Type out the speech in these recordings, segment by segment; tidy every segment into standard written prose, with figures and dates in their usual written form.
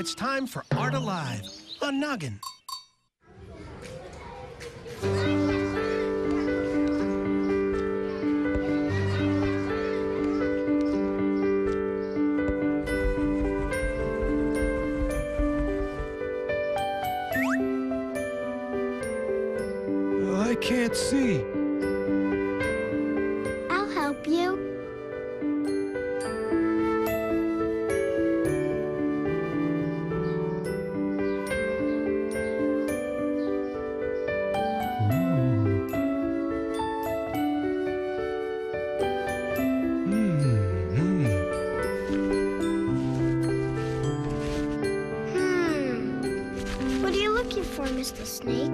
it's time for Art Alive on Noggin. I can't see. I'll help you. What are you looking for, Mr. Snake?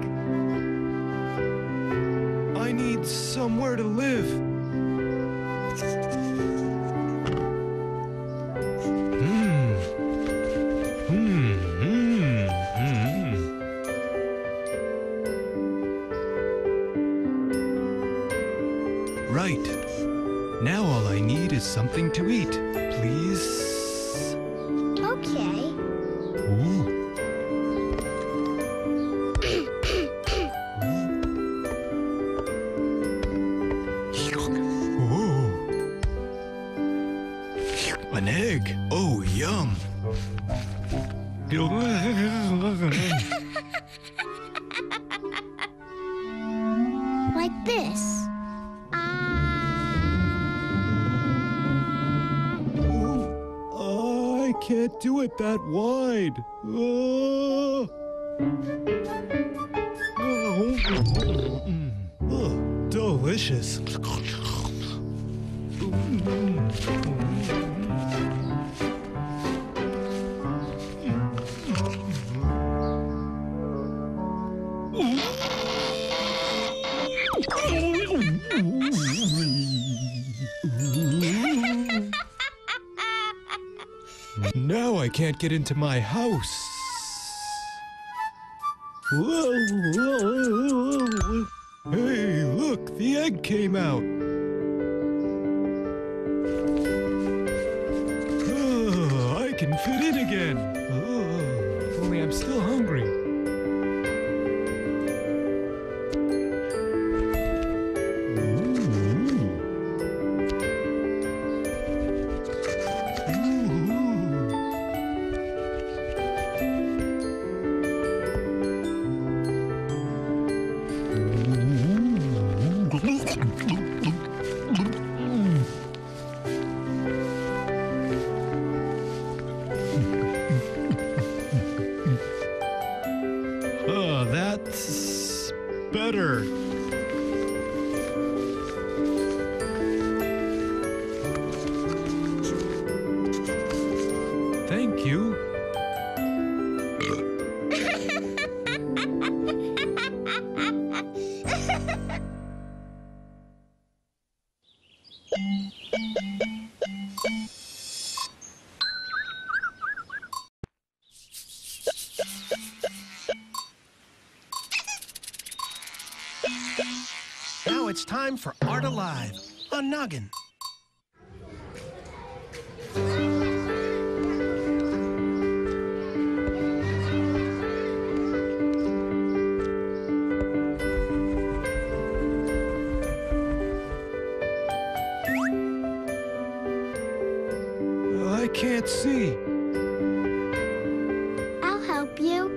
I need somewhere to live. Right. Now all I need is something to eat, please. Okay. Ooh. An egg. Oh, yum. Like this. I can't do it that wide. Delicious. Now I can't get into my house. Hey, look, the egg came out. I can fit in again. Only I'm still hungry. That's better. Thank you. Now it's time for Art Alive on Noggin. I can't see. I'll help you.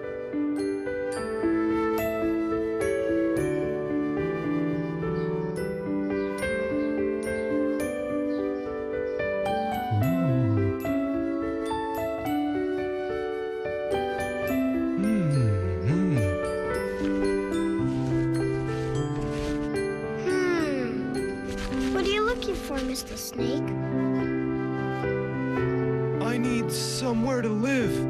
What are you looking for, Mr. Snake? I need somewhere to live.